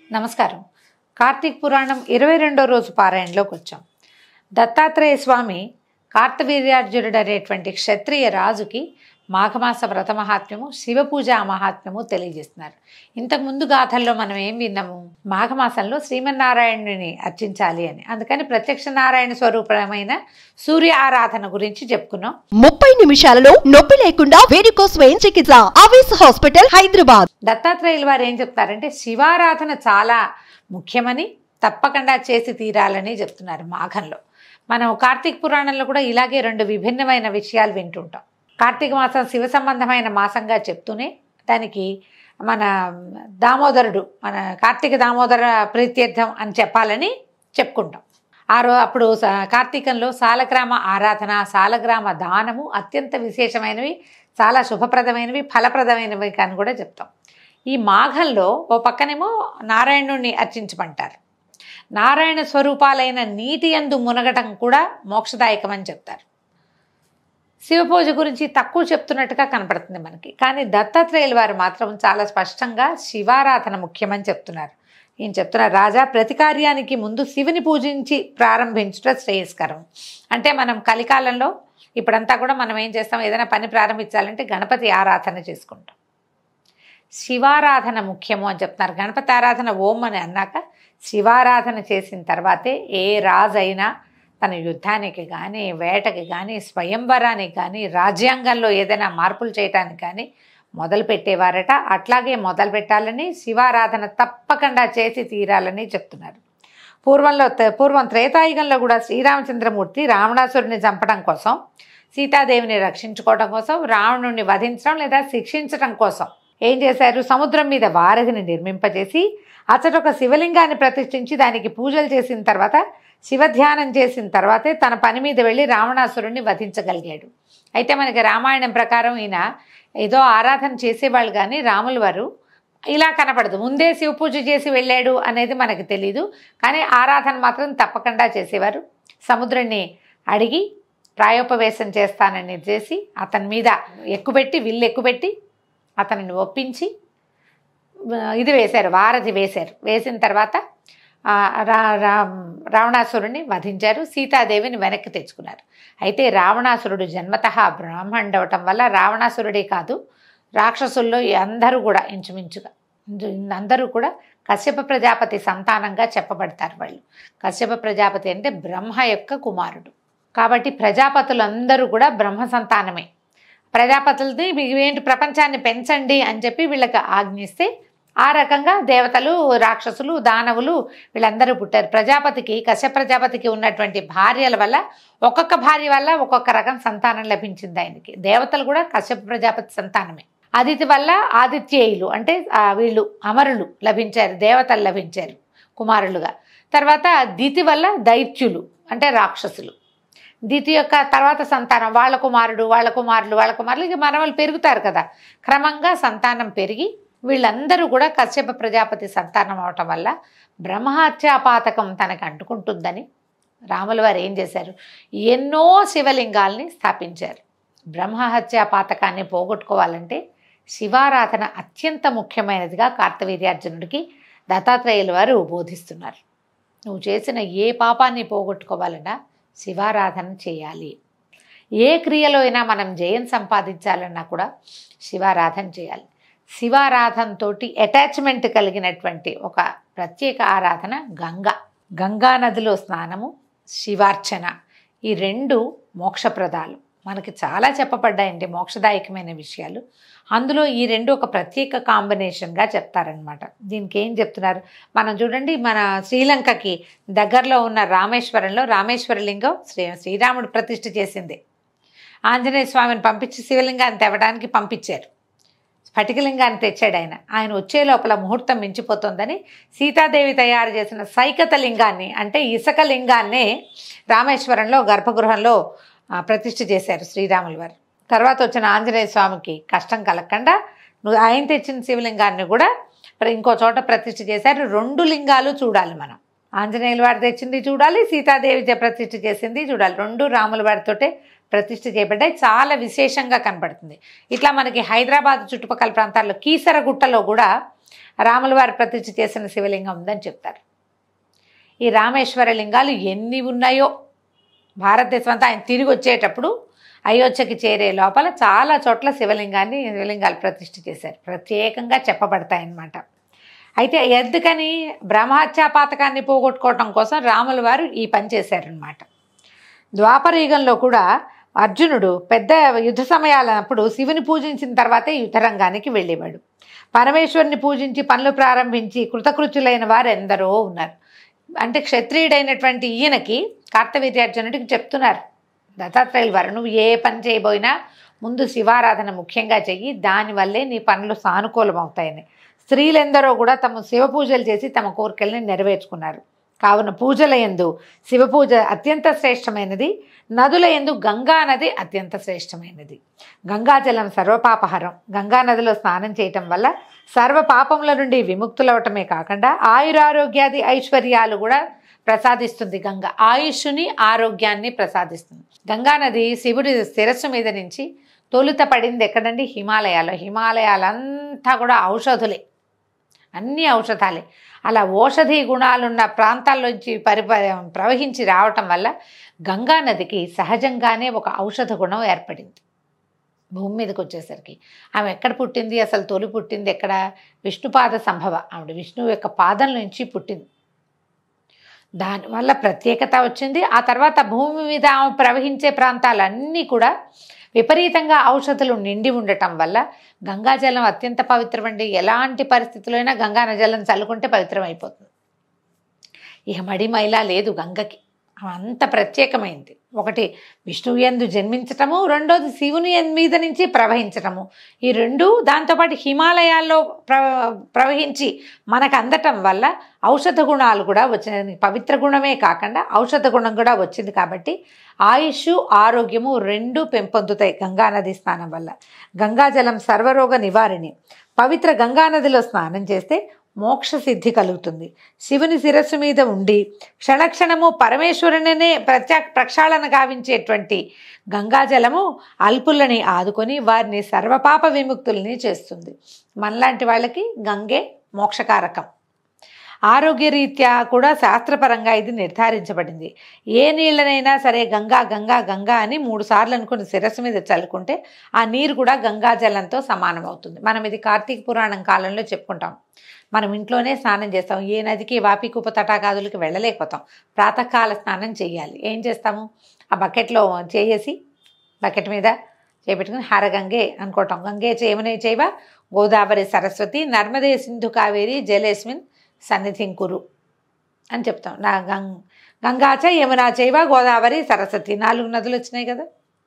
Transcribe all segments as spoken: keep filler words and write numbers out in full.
నమస్కారం. కార్తీక పురాణం ఇరవై రెండో రోజు పారాయణలోకి వచ్చాం. దత్తాత్రేయ స్వామి కార్తవీర్యార్జునుడు అనేటువంటి క్షత్రియ రాజుకి మాఘమాస వ్రత మహాత్మ్యము, శివపూజ మహాత్మ్యము తెలియజేస్తున్నారు. ఇంతకుముందు గాథల్లో మనం ఏం విన్నాము? మాఘమాసంలో శ్రీమన్నారాయణుని అర్చించాలి అని. అందుకని ప్రత్యక్ష నారాయణ స్వరూపమైన సూర్య ఆరాధన గురించి చెప్పుకున్నాం. ముప్పై నిమిషాలలో నొప్పి లేకుండా వేడికోస్ స్వయం చికిత్స ఆవేశ హాస్పిటల్ హైదరాబాద్. దత్తాత్రేయుల వారు ఏం చెప్తారంటే శివారాధన చాలా ముఖ్యమని, తప్పకుండా చేసి తీరాలని చెప్తున్నారు మాఘంలో. మనం కార్తీక పురాణంలో కూడా ఇలాగే రెండు విభిన్నమైన విషయాలు వింటుంటాం. కార్తీక మాసం శివ సంబంధమైన మాసంగా చెప్తూనే దానికి మన దామోదరుడు, మన కార్తీక దామోదర ప్రీత్యర్థం అని చెప్పాలని చెప్పుకుంటాం. ఆ రో అప్పుడు కార్తీకంలో సాలగ్రామ ఆరాధన, సాలగ్రామ దానము అత్యంత విశేషమైనవి, చాలా శుభప్రదమైనవి, ఫలప్రదమైనవి అని కూడా చెప్తాం. ఈ మాఘంలో ఓ పక్కనేమో నారాయణుడిని అర్చించమంటారు. నారాయణ స్వరూపాలైన నీటి యందు మునగటం కూడా మోక్షదాయకమని చెప్తారు. శివపూజ గురించి తక్కువ చెప్తున్నట్టుగా కనపడుతుంది మనకి. కానీ దత్తాత్రేయుల వారు మాత్రం చాలా స్పష్టంగా శివారాధన ముఖ్యమని చెప్తున్నారు. ఏం చెప్తున్నారు? రాజా, ప్రతి కార్యానికి ముందు శివుని పూజించి ప్రారంభించుట శ్రేయస్కరం. అంటే మనం కలికాలంలో ఇప్పుడంతా కూడా మనం ఏం చేస్తాం, ఏదైనా పని ప్రారంభించాలంటే గణపతి ఆరాధన చేసుకుంటాం. శివారాధన ముఖ్యము అని చెప్తున్నారు. గణపతి ఆరాధన ఓం అని అన్నాక శివారాధన చేసిన తర్వాతే ఏ రాజైనా తన యుద్ధానికి కానీ, వేటకి కానీ, స్వయంవరానికి కానీ, రాజ్యాంగంలో ఏదైనా మార్పులు చేయటానికి కానీ మొదలు పెట్టేవారట. అట్లాగే మొదలు పెట్టాలని, శివారాధన తప్పకుండా చేసి తీరాలని చెప్తున్నారు. పూర్వంలో పూర్వం త్రేతాయుగంలో కూడా శ్రీరామచంద్రమూర్తి రావణాసురుని చంపడం కోసం, సీతాదేవిని రక్షించుకోవడం కోసం, రావణుడిని వధించడం లేదా శిక్షించడం కోసం ఏం చేశారు? సముద్రం మీద వారధిని నిర్మింపజేసి అతడొక శివలింగాన్ని ప్రతిష్ఠించి దానికి పూజలు చేసిన తర్వాత, శివధ్యానం చేసిన తర్వాతే తన పని మీద వెళ్ళి రావణాసురుణ్ణి వధించగలిగాడు. అయితే మనకి రామాయణం ప్రకారం ఈయన ఏదో ఆరాధన చేసేవాళ్ళు, కానీ రాముల వారు ఇలా కనపడదు. ముందే శివ పూజ చేసి వెళ్ళాడు అనేది మనకు తెలీదు. కానీ ఆరాధన మాత్రం తప్పకుండా చేసేవారు. సముద్రుణ్ణి అడిగి ప్రాయోపవేశం చేస్తానని చేసి అతని మీద ఎక్కుపెట్టి, విల్లు ఎక్కుపెట్టి అతనిని ఒప్పించి ఇది వేశారు, వారధి వేశారు. వేసిన తర్వాత రా రా రావణాసురుడిని వధించారు, సీతాదేవిని వెనక్కి తెచ్చుకున్నారు. అయితే రావణాసురుడు జన్మతః బ్రాహ్మణుడు అవటం వల్ల రావణాసురుడే కాదు, రాక్షసుల్లో అందరూ కూడా ఇంచుమించుగా అందరూ కూడా కశ్యప ప్రజాపతి సంతానంగా చెప్పబడతారు. వాళ్ళు కశ్యప ప్రజాపతి అంటే బ్రహ్మ యొక్క కుమారుడు కాబట్టి ప్రజాపతులందరూ కూడా బ్రహ్మ సంతానమే. ప్రజాపతులది ఏంటి, ప్రపంచాన్ని పెంచండి అని చెప్పి వీళ్ళకి ఆజ్ఞిస్తే ఆ రకంగా దేవతలు, రాక్షసులు, దానవులు వీళ్ళందరూ పుట్టారు. ప్రజాపతికి, కశ్యప ప్రజాపతికి ఉన్నటువంటి భార్యల వల్ల ఒక్కొక్క భార్య వల్ల ఒక్కొక్క రకం సంతానం లభించింది ఆయనకి. దేవతలు కూడా కశ్యప ప్రజాపతి సంతానమే. అదితి వల్ల ఆదిత్యేయులు అంటే వీళ్ళు అమరులు లభించారు, దేవతలు లభించారు కుమారులుగా. తర్వాత దితి వల్ల దైత్యులు అంటే రాక్షసులు. దితి యొక్క తర్వాత సంతానం వాళ్ళ కుమారుడు, వాళ్ళ కుమారులు, వాళ్ళ కుమారులు, ఇక మనవలు పెరుగుతారు కదా. క్రమంగా సంతానం పెరిగి వీళ్ళందరూ కూడా కశ్యప ప్రజాపతి సంతానం అవటం వల్ల బ్రహ్మహత్యాపాతకం తనకు అంటుకుంటుందని రాముల వారు ఏం చేశారు? ఎన్నో శివలింగాల్ని స్థాపించారు. బ్రహ్మహత్యాపాతకాన్ని పోగొట్టుకోవాలంటే శివారాధన అత్యంత ముఖ్యమైనదిగా కార్తవీర్యార్జునుడికి దత్తాత్రేయుల వారు బోధిస్తున్నారు. నువ్వు చేసిన ఏ పాపాన్ని పోగొట్టుకోవాలన్నా శివారాధన చేయాలి. ఏ క్రియలో అయినా మనం జయం సంపాదించాలన్నా కూడా శివారాధన చేయాలి. శివారాధనతో అటాచ్మెంట్ కలిగినటువంటి ఒక ప్రత్యేక ఆరాధన గంగా. గంగా నదిలో స్నానము, శివార్చన, ఈ రెండు మోక్షప్రదాలు. మనకి చాలా చెప్పబడ్డాయండి మోక్షదాయకమైన విషయాలు. అందులో ఈ రెండు ఒక ప్రత్యేక కాంబినేషన్గా చెప్తారనమాట. దీనికి ఏం చెప్తున్నారు మనం చూడండి. మన శ్రీలంకకి దగ్గరలో ఉన్న రామేశ్వరంలో రామేశ్వరలింగం శ్రీ శ్రీరాముడు ప్రతిష్ఠ చేసింది. ఆంజనేయ స్వామిని పంపించి శివలింగాన్ని తేవడానికి పంపించారు. స్ఫటికలింగాన్ని తెచ్చాడు ఆయన. ఆయన వచ్చే లోపల ముహూర్తం మించిపోతుందని సీతాదేవి తయారు చేసిన సైకత లింగాన్ని అంటే ఇసుక లింగాన్నే రామేశ్వరంలో గర్భగృహంలో ప్రతిష్ఠ చేశారు శ్రీరాముల వారు. తర్వాత వచ్చిన ఆంజనేయ స్వామికి కష్టం కలగకుండా నువ్వు ఆయన తెచ్చిన శివలింగాన్ని కూడా ఇంకో చోట ప్రతిష్ఠ చేశారు. రెండు లింగాలు చూడాలి మనం. ఆంజనేయుల వారు తెచ్చింది చూడాలి, సీతాదేవి ప్రతిష్ఠ చేసింది చూడాలి. రెండు రాముల వారితోటే ప్రతిష్ఠ చేయబడ్డాయి. చాలా విశేషంగా కనపడుతుంది. ఇట్లా మనకి హైదరాబాద్ చుట్టుపక్కల ప్రాంతాల్లో కీసరగుట్టలో కూడా రాముల వారు ప్రతిష్ఠ చేసిన శివలింగం ఉందని చెప్తారు. ఈ రామేశ్వర లింగాలు ఎన్ని ఉన్నాయో భారతదేశం అంతా ఆయన తిరిగి వచ్చేటప్పుడు అయోధ్యకి చేరే లోపల చాలా చోట్ల శివలింగాన్ని శివలింగాలు ప్రతిష్ఠ చేశారు, ప్రత్యేకంగా చెప్పబడతాయన్నమాట. అయితే ఎందుకని బ్రహ్మహత్యా పాతకాన్ని పోగొట్టుకోవటం కోసం రాముల వారు ఈ పని చేశారనమాట. ద్వాపర యుగంలో కూడా అర్జునుడు పెద్ద యుద్ధ సమయాలప్పుడు శివుని పూజించిన తర్వాతే యుద్ధరంగానికి వెళ్ళేవాడు. పరమేశ్వరుని పూజించి పనులు ప్రారంభించి కృతకృత్యులైన వారు ఎందరో ఉన్నారు. అంటే క్షత్రియుడైనటువంటి ఈయనకి కార్తవీర్యార్జునుడికి చెప్తున్నారు దత్తాత్రేయుల వారు, నువ్వు ఏ పని చేయబోయినా ముందు శివారాధన ముఖ్యంగా చెయ్యి, దానివల్లే నీ పనులు సానుకూలం అవుతాయని. స్త్రీలెందరో కూడా తమ శివ పూజలు చేసి తమ కోరికల్ని నెరవేర్చుకున్నారు. కావున పూజల యందు శివ పూజ అత్యంత శ్రేష్టమైనది, నదుల యందు గంగా నది అత్యంత శ్రేష్టమైనది. గంగాజలం సర్వపాపహరం. గంగా నదిలో స్నానం చేయటం వల్ల సర్వ పాపముల నుండి విముక్తులవటమే కాకుండా ఆయురారోగ్యాది ఐశ్వర్యాలు కూడా ప్రసాదిస్తుంది. గంగ ఆయుష్ని ఆరోగ్యాన్ని ప్రసాదిస్తుంది. గంగా నది శివుడి శిరస్సు మీద నుంచి తొలుత పడింది ఎక్కడండి? హిమాలయాల్లో. హిమాలయాలంతా కూడా ఔషధులే, అన్ని ఔషధాలే. అలా ఔషధి గుణాలున్న ప్రాంతాల్లోంచి పరి ప్రవహించి రావటం వల్ల గంగా నదికి సహజంగానే ఒక ఔషధ గుణం ఏర్పడింది. భూమి మీదకి వచ్చేసరికి ఆమె ఎక్కడ పుట్టింది? అసలు తొలి పుట్టింది ఎక్కడ? విష్ణుపాద సంభవ. ఆవిడ విష్ణువు యొక్క పాదం నుంచి పుట్టింది. దానివల్ల ప్రత్యేకత వచ్చింది. ఆ తర్వాత భూమి మీద ఆమె ప్రవహించే ప్రాంతాలన్నీ కూడా విపరీతంగా ఔషధులు నిండి ఉండటం వల్ల గంగాజలం అత్యంత పవిత్రమండి. ఎలాంటి పరిస్థితులైనా గంగా జలం చల్లుకుంటే పవిత్రం అయిపోతుంది. ఇక మడి మైలా లేదు గంగకి, అంత ప్రత్యేకమైంది. ఒకటి విష్ణువు యందు జన్మించటము, రెండోది శివుని మీద నుంచి ప్రవహించటము. ఈ రెండు దాంతోపాటు హిమాలయాల్లో ప్ర ప్రవహించి మనకు అందటం వల్ల ఔషధ గుణాలు కూడా వచ్చినాయి. పవిత్ర గుణమే కాకుండా ఔషధ గుణం కూడా వచ్చింది. కాబట్టి ఆయుష్ ఆరోగ్యము రెండు పెంపొందుతాయి గంగానది స్నానం వల్ల. గంగాజలం సర్వరోగ నివారిణి. పవిత్ర గంగానదిలో స్నానం చేస్తే మోక్ష సిద్ధి కలుగుతుంది. శివుని శిరస్సు మీద ఉండి క్షణక్షణము పరమేశ్వరునినే ప్రత్యేక ప్రక్షాళన గావించేటువంటి గంగాజలము అల్పులని ఆదుకొని వారిని సర్వపాప విముక్తుల్ని చేస్తుంది. మనలాంటి వాళ్ళకి గంగే మోక్షకారకం. ఆరోగ్యరీత్యా కూడా శాస్త్రపరంగా ఇది నిర్ధారించబడింది. ఏ నీళ్ళనైనా సరే గంగా గంగా గంగా అని మూడు సార్లు అనుకుని శిరస్సు మీద చల్లుకుంటే ఆ నీరు కూడా గంగా జలంతో సమానం అవుతుంది. మనం ఇది కార్తీక పురాణం కాలంలో చెప్పుకుంటాం. మనం ఇంట్లోనే స్నానం చేస్తాం. ఏ నదికి వాపి కుప్ప తటాకాదులకి వెళ్ళలేకపోతాం. ప్రాతకాల స్నానం చేయాలి. ఏం చేస్తాము? ఆ బకెట్లో చేసి బకెట్ మీద చేపెట్టుకుని హరగంగే అనుకోవటం. గంగే చేయమనే చేయవ గోదావరి సరస్వతి నర్మదే సింధు కావేరి జలేస్మిన్ సన్నిధిం కురు అని చెప్తాం. నా గం గంగాచ యమునా చైవ గోదావరి సరస్వతి నాలుగు నదులు వచ్చినాయి కదా.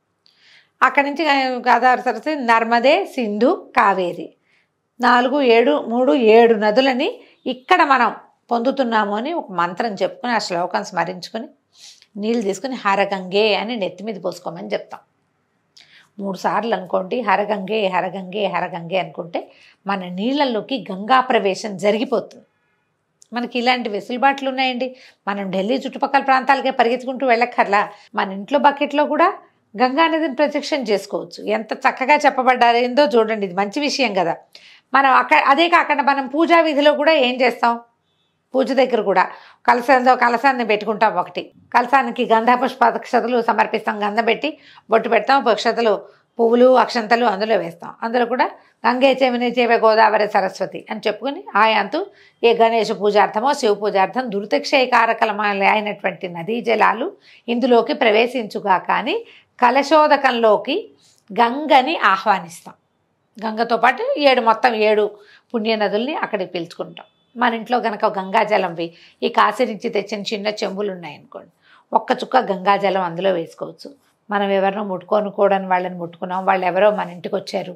అక్కడి నుంచి గోదావరి సరస్వతి నర్మదే సింధు కావేరి నాలుగు ఏడు మూడు ఏడు నదులని ఇక్కడ మనం పొందుతున్నాము అని ఒక మంత్రం చెప్పుకొని ఆ శ్లోకం స్మరించుకొని నీళ్ళు తీసుకుని హరగంగే అని నెత్తి మీద పోసుకోమని చెప్తాం. మూడు సార్లు అనుకోండి హరగంగే హరగంగే హరగంగే అనుకుంటే మన నీళ్ళల్లోకి గంగా ప్రవేశం జరిగిపోతుంది. మనకి ఇలాంటి వెసులుబాట్లు ఉన్నాయండి. మనం ఢిల్లీ చుట్టుపక్కల ప్రాంతాలకే పరిగెత్తుకుంటూ వెళ్ళక్కర్లా. మన ఇంట్లో బకెట్లో కూడా గంగా నదిని ప్రత్యక్షం చేసుకోవచ్చు. ఎంత చక్కగా చెప్పబడ్డారేందో చూడండి. ఇది మంచి విషయం కదా. మనం అక్కడ అదే కాకుండా మనం పూజా విధిలో కూడా ఏం చేస్తాం? పూజ దగ్గర కూడా కలసంతో కలసాన్ని పెట్టుకుంటాం. ఒకటి కలసానికి గంధ పుష్ప అక్షతలు సమర్పిస్తాం. గంధం పెట్టి బొట్టు పెడతాం. అక్షతలు పువ్వులు అక్షంతలు అందులో వేస్తాం. అందులో కూడా గంగే చెమిని చేవే గోదావరి సరస్వతి అని చెప్పుకుని ఆయాంతు ఏ గణేష పూజార్థమో శివ పూజార్థం దురితక్షయకారకలమాల అయినటువంటి నదీ జలాలు ఇందులోకి ప్రవేశించుగా కానీ కలశోదకంలోకి గంగని ఆహ్వానిస్తాం. గంగతో పాటు ఏడు మొత్తం ఏడు పుణ్య నదుల్ని అక్కడికి పిలుచుకుంటాం. మన ఇంట్లో కనుక గంగాజలంవి ఈ కాశీ నుంచి తెచ్చిన చిన్న చెంబులు ఉన్నాయనుకోండి, ఒక్క చుక్క గంగాజలం అందులో వేసుకోవచ్చు. మనం ఎవరినో ముట్టుకోనుకోవడానికి వాళ్ళని ముట్టుకున్నాం, వాళ్ళు ఎవరో మన ఇంటికి వచ్చారు,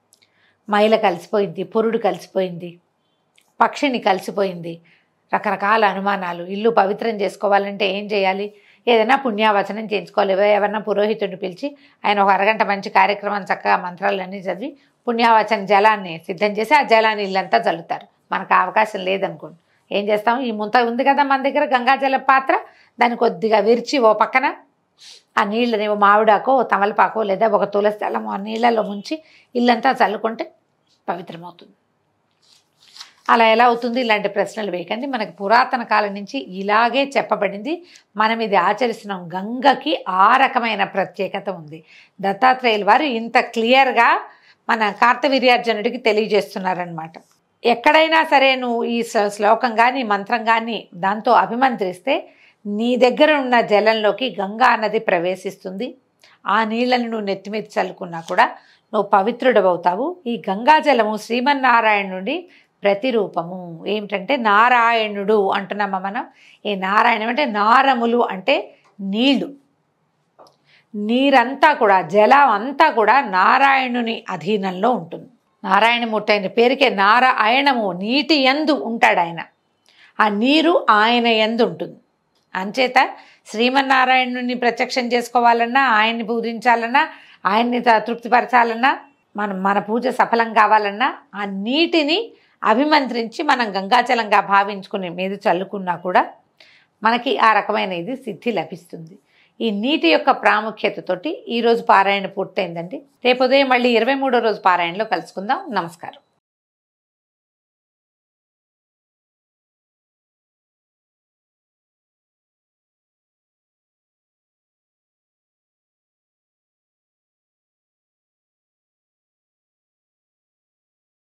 మైల కలిసిపోయింది, పురుడు కలిసిపోయింది, పక్షిని కలిసిపోయింది, రకరకాల అనుమానాలు. ఇల్లు పవిత్రం చేసుకోవాలంటే ఏం చేయాలి? ఏదైనా పుణ్యావచనం చేయించుకోవాలి. ఎవరైనా పురోహితుడిని పిలిచి ఆయన ఒక అరగంట మంచి కార్యక్రమం చక్కగా మంత్రాలన్నీ చదివి పుణ్యావచన జలాన్ని సిద్ధం చేసి ఆ జలాన్ని ఇల్లంతా చల్లుతారు. మనకు అవకాశం లేదనుకోండి ఏం చేస్తాము? ఈ ముంత ఉంది కదా మన దగ్గర గంగాజల పాత్ర, దాన్ని కొద్దిగా విరిచి ఓ పక్కన ఆ నీళ్ళని మామిడాకో తమలపాకో లేదా ఒక తులసి దళం ఆ నీళ్ళలో ముంచి ఇల్లంతా చల్లుకుంటే పవిత్రమవుతుంది. అలా ఎలా అవుతుంది? ఇలాంటి ప్రశ్నలు వేయకండి. మనకి పురాతన కాలం నుంచి ఇలాగే చెప్పబడింది. మనం ఇది ఆచరిస్తున్నాం. గంగకి ఆ రకమైన ప్రత్యేకత ఉంది. దత్తాత్రేయుల వారు ఇంత క్లియర్గా మన కార్తవీర్యార్జునుడికి తెలియజేస్తున్నారనమాట. ఎక్కడైనా సరే నువ్వు ఈ శ్లోకం కానీ మంత్రం కానీ దాంతో అభిమంత్రిస్తే నీ దగ్గర ఉన్న జలంలోకి గంగా నది ప్రవేశిస్తుంది. ఆ నీళ్ళని నువ్వు నెత్తిమీద చల్లుకున్నా కూడా నువ్వు పవిత్రుడవుతావు. ఈ గంగా జలము శ్రీమన్నారాయణ నుండి ప్రతిరూపము. ఏమిటంటే నారాయణుడు అంటున్నామా మనం. ఈ నారాయణం అంటే నారములు అంటే నీళ్లు. నీరంతా కూడా జలం అంతా కూడా నారాయణుని అధీనంలో ఉంటుంది. నారాయణమూర్తి అయిన పేరుకే నారాయణము, నీటి యందు ఉంటాడు ఆయన. ఆ నీరు ఆయన యందు ఉంటుంది. అంచేత శ్రీమన్నారాయణుని ప్రత్యక్షం చేసుకోవాలన్నా, ఆయన్ని పూజించాలన్నా, ఆయన్ని తృప్తిపరచాలన్నా, మనం మన పూజ సఫలం కావాలన్నా ఆ నీటిని అభిమంత్రించి మనం గంగాజలంగా భావించుకుని మీద చల్లుకున్నా కూడా మనకి ఆ రకమైన ఇది సిద్ధి లభిస్తుంది. ఈ నీటి యొక్క ప్రాముఖ్యతతోటి ఈరోజు పారాయణ పూర్తయిందండి. రేపు ఉదయం మళ్ళీ ఇరవై మూడో రోజు పారాయణలో కలుసుకుందాం. నమస్కారం.